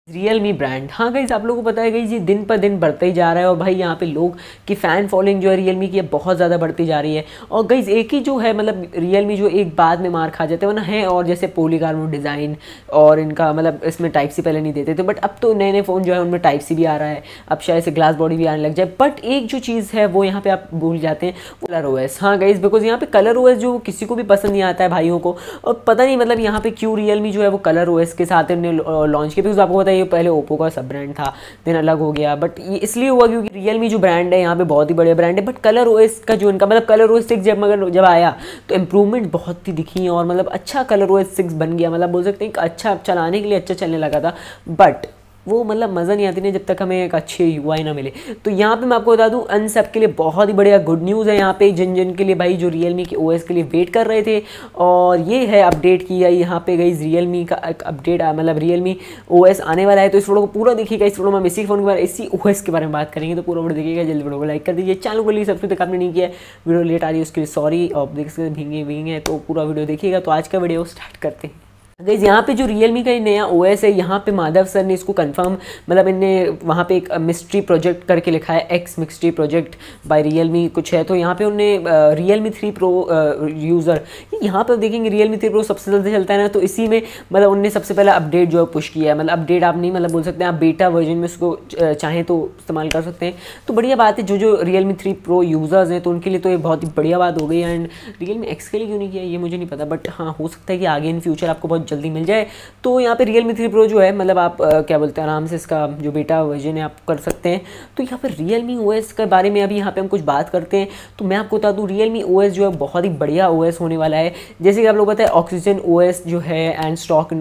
Realme brand, हाँ guys आप लोगों को पता है गाइज ये दिन पर दिन बढ़ता ही जा रहा है और भाई यहाँ पे लोग की फ़ैन फॉलोइंग जो है Realme की बहुत ज़्यादा बढ़ती जा रही है। और गाइज एक ही जो है मतलब Realme जो एक बाद में मार खा जाते हैं वरना है, और जैसे पॉलीकार्बोनेट डिज़ाइन और इनका मतलब इसमें टाइप सी पहले नहीं देते थे, बट अब तो नए नए फ़ोन जो है उनमें टाइप सी भी आ रहा है, अब शायद से ग्लास बॉडी भी आने लग जाए। बट एक जो चीज़ है वो यहाँ पर आप भूल जाते हैं, वो कलर OS। हाँ गाइज बिकॉज यहाँ पे कलर OS जो किसी को भी पसंद नहीं आता है भाइयों को, और पता नहीं मतलब यहाँ पे क्यों Realme जो है वो कलर OS के साथ इन्होंने लॉन्च किया। बिकॉज आपको पता है ये पहले ओप्पो का सब ब्रांड था, देन अलग हो गया, बट ये इसलिए हुआ क्योंकि Realme जो ब्रांड है यहाँ पे बहुत ही बढ़िया ब्रांड है। बट कलर OS का जो इनका मतलब कलर OS 6 जब आया तो इम्प्रूवमेंट बहुत ही दिखी और मतलब अच्छा कलर OS 6 बन गया, मतलब बोल सकते हैं अच्छा चलाने के लिए अच्छा चलने लगा था। बट वो मतलब मज़ा नहीं आती नहीं जब तक हमें एक अच्छे UI ना मिले। तो यहाँ पे मैं आपको बता दूँ अन सब के लिए बहुत ही बढ़िया गुड न्यूज़ है यहाँ पे, जिन जिन के लिए भाई जो Realme के OS के लिए वेट कर रहे थे। और ये है अपडेट की है यहाँ पे गई Realme का एक अपडेट मतलब Realme OS आने वाला है। तो इस वीडियो को पूरा देखिएगा, इस वीडियो में हम इसी फ़ोन के बारे इसी OS के बारे में बात करेंगे, तो पूरा वीडियो देखिएगा। जल्दी वीडियो को लाइक कर दीजिए, चैनल को लिए सब्सक्राइब तक आपने नहीं किया है, वीडियो लेट आ रही है उसके लिए सॉरी, और देख सकते भींगे है, तो पूरा वीडियो देखिएगा। तो आज का वीडियो स्टार्ट करते हैं। गाइस यहाँ पे जो Realme का नया OS है, यहाँ पे माधव सर ने इसको कंफर्म मतलब इनने वहाँ पे एक मिस्ट्री प्रोजेक्ट करके लिखा है, X mystery project by Realme कुछ है। तो यहाँ पे उनने Realme 3 Pro यूज़र, यहाँ पे देखेंगे Realme 3 Pro सबसे जल्दी चलता है ना, तो इसी में मतलब उनने सबसे पहला अपडेट जो है पुश किया है। मतलब अपडेट आप नहीं मतलब बोल सकते हैं, आप बेटा वर्जन में उसको चाहें तो इस्तेमाल कर सकते हैं। तो बढ़िया बात है, जो Realme 3 Pro यूज़र्स हैं तो उनके लिए तो ये बहुत ही बढ़िया बात हो गई। एंड Realme X के लिए क्यों नहीं किया ये मुझे नहीं पता, बट हाँ हो सकता है कि आगे इन फ्यूचर आपको बहुत जल्दी मिल जाए। तो यहाँ पे Realme 3 Pro जो है मतलब आप क्या बोलते हैं आराम से इसका जो बेटा वर्जन है आप कर सकते हैं। तो यहाँ पे Realme OS के बारे में अभी यहाँ पे हम कुछ बात करते हैं। तो मैं आपको बता दूँ Realme OS जो है बहुत ही बढ़िया OS होने वाला है। जैसे कि आप लोग पता है Oxygen OS जो है एंड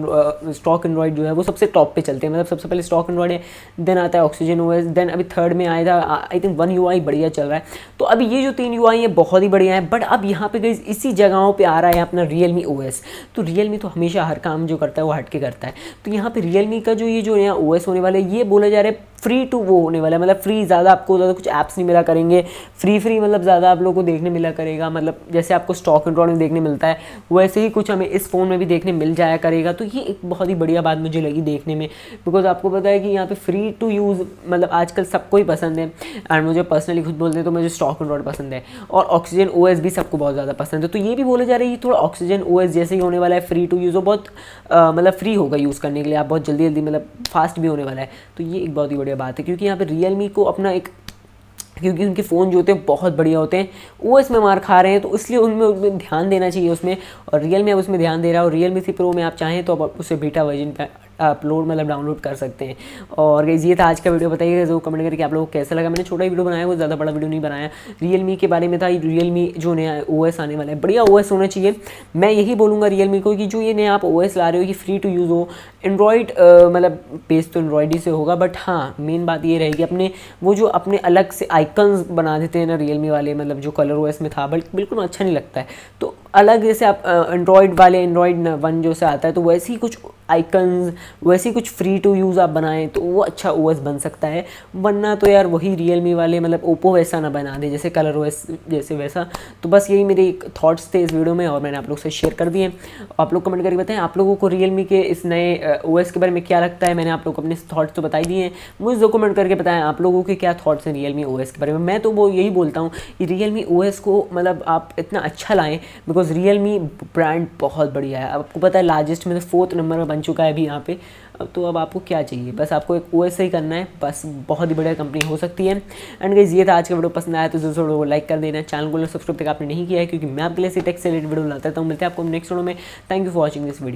स्टॉक एंड्रॉइड जो है वो सबसे टॉप पे चलते हैं। मतलब सबसे पहले स्टॉक एंड्रॉइड है, देन आता है Oxygen OS, देन अभी थर्ड में आया था आई थिंक One UI बढ़िया चल रहा है। तो अभी ये जो 3 UI है बहुत ही बढ़िया है। बट अब यहाँ पे गाइस इसी जगहों पे आ रहा है अपना Realme OS। तो Realme तो हमेशा हर काम जो करता है वो हट के करता है। तो यहाँ पे Realme का जो ये जो नया OS होने वाला है, ये बोला जा रहा है फ्री टू वो होने वाला है, मतलब फ्री, ज़्यादा आपको ज़्यादा कुछ ऐप्स नहीं मिला करेंगे, फ्री मतलब ज़्यादा आप लोगों को देखने मिला करेगा। मतलब जैसे आपको स्टॉक एंड्रॉइड में देखने मिलता है वैसे ही कुछ हमें इस फ़ोन में भी देखने मिल जाया करेगा। तो ये एक बहुत ही बढ़िया बात मुझे लगी देखने में, बिकॉज आपको पता है कि यहाँ पे फ्री टू यूज़ मतलब आजकल सबको ही पसंद है। एंड मुझे पर्सनली खुद बोलते हैं तो मुझे स्टॉक एंड्रॉइड पसंद है, और Oxygen OS भी सबको बहुत ज़्यादा पसंद है। तो ये भी बोला जा रहा है कि थोड़ा Oxygen OS जैसे ही होने वाला है फ्री टू यूज़, बहुत मतलब फ्री होगा यूज़ करने के लिए, आप बहुत जल्दी मतलब फास्ट भी होने वाला है। तो ये एक बहुत ही बढ़िया बात है, क्योंकि यहाँ पे Realme को अपना एक, क्योंकि उनके फ़ोन जो होते हैं बहुत बढ़िया होते हैं, OS में मार खा रहे हैं, तो इसलिए उनमें ध्यान देना चाहिए उसमें, और Realme अब उसमें ध्यान दे रहा है। और Realme 3 Pro में आप चाहें तो आप उसे बीटा वर्जन पे अपलोड मतलब डाउनलोड कर सकते हैं। और ये था आज का वीडियो, बताइएगा जो कमेंट करके आप लोगों को कैसा लगा। मैंने छोटा ही वीडियो बनाया, वो ज़्यादा बड़ा वीडियो नहीं बनाया। Realme के बारे में था, Realme जो नया OS आने वाला है बढ़िया OS होना चाहिए। मैं यही बोलूँगा Realme को कि जो ये नया आप OS ला रहे हो कि फ्री टू यूज़ हो, एंड्रॉयड मतलब बेस तो एंड्रॉयड ही से होगा, बट हाँ मेन बात ये रहेगी अपने वो जो अपने अलग से आइकन्स बना देते हैं ना Realme वाले, मतलब जो कलर OS में था बट बिल्कुल अच्छा नहीं लगता है। तो अलग जैसे आप एंड्रॉयड वाले एंड्रॉयड 1 जो से आता है, तो वैसे ही कुछ आइकन्स, वैसे ही कुछ फ्री टू यूज़ आप बनाएं तो वो अच्छा OS बन सकता है। वरना तो यार वही Realme वाले मतलब ओप्पो वैसा ना बना दे जैसे कलर OS जैसे वैसा। तो बस यही मेरे थॉट्स थे इस वीडियो में, और मैंने आप लोग से शेयर कर दिए। आप लोग कमेंट करके बताएं आप लोगों को Realme के इस नए OS के बारे में क्या लगता है। मैंने आप लोग को अपने थॉट्स तो बता ही दिए हैं, मुझे जो कमेंट करके बताएं आप लोगों के क्या थॉट्स हैं Realme OS के बारे में। मैं तो वो यही बोलता हूँ कि Realme OS को मतलब आप इतना अच्छा लाएँ, बिकॉज Realme ब्रांड बहुत बढ़िया है। आपको पता है लार्जेस्ट में 4th नंबर में बन चुका है अभी यहाँ पे। तो अब आपको क्या चाहिए, बस आपको एक OS सही करना है, बस बहुत ही बढ़िया कंपनी हो सकती है। एंड गाइस ये था आज का वीडियो, पसंद आया तो जरूर वीडियो को लाइक कर देना, चैनल को सब्सक्राइब तक आपने नहीं किया है, क्योंकि मैं आपके लिए टेक से रिलेटेड वीडियो लाता हूँ। मिलते हैं आपको नेक्स्ट वीडियो में। Thank you for watching this video.